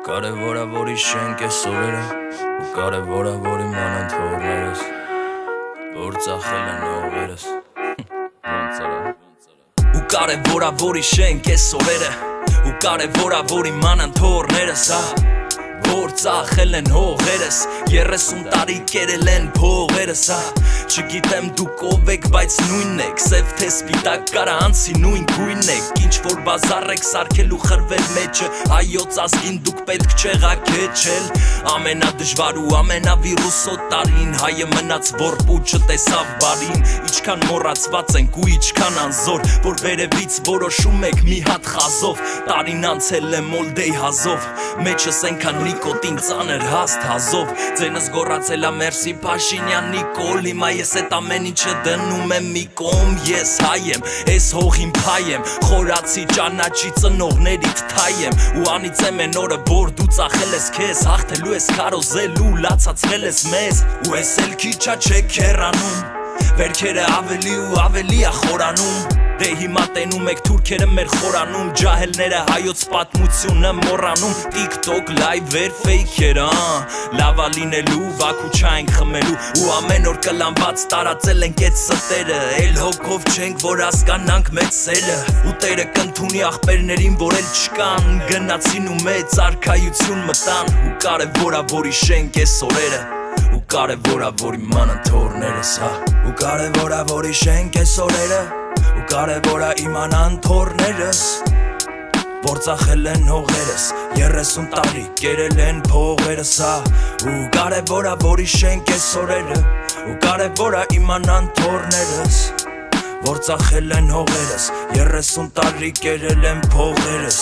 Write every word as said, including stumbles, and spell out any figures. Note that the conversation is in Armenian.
Կարևոր է որ իշենք այս օրերը ու կարևոր է որ իմանան թողներս որ ծախել են հողերս ոնց արա ու կարևոր է որ իշենք այս օրերը ու կարևոր է որ իմանան թողներս որ ծախել են հողերս երեսուն տարի կերել են փողերս Չգիտեմ դուք ով եք, բայց նույնն եք Սև թե սպիտակ կարա անցի նույն գույնն եք Ինչ որ բազար եք սարքել ու խրվել մեջը Հայոց ազգին դուք պետք չեղաքեչել Ամենադժվար ու ամենավիրուսոտ տարին Հայը մնաց որպ ու չտեսավ բարին Իչքան մոռացված ենք ու իչքան անզոր Որ վերևից որոշում եք մի հատ խազով Տարին անցել է մոլդեի հազով Մեջս ենքան նիկոտին ծանր հաստ հազով Ձենս գոռացել ա մերսի Փաշինյան Նիկոլ Հիմա ես էտ ամեն ինչը դնում եմ մի կողմ Ես հայ եմ, ես հողին փայ եմ Խորացի ճանաչի ծնողներիդ թայ եմ Ու անիծեմ են օրը որ դու ծախել ես քեզ Հաղթելու ես քարոզել ու լացացրել ես մեզ Ու ես էլ քիչա չեք հեռանում Վերքերը ավելի ու ավելի ա խորանում Դե հիմա տենում եք թուրքերը մեր խորանում Ջահելները հայոց պատմությունը մոռանում TikTok լայվեր ֆեյքեր Լավա լինելու վակու չայինք խմելու Ու ամեն օր կլանված տարածել ենք էտ ստերը Էլ հոգով չենք որ հասկանանք մեծ սերը Ու տերը կընդունի աղբերներին որ էլ չկան Գնացին ու մեծ արքայություն մտան Ու կարևոր ա որ իշենք էս օրերը Ու կարևոր ա որ իմանան թողներս Ու կարևոր ա որ իշենք էս օրերը Ու կարևոր ա իմանան թողներս Որ ծախել են հողերս երեսուն տարի կերել են փողերս Ու կարևոր ա որ իշենք էս օրերը Ու կարևոր ա իմանան թողներս Որ ծախել են հողերս երեսուն տարի կերել են փողերս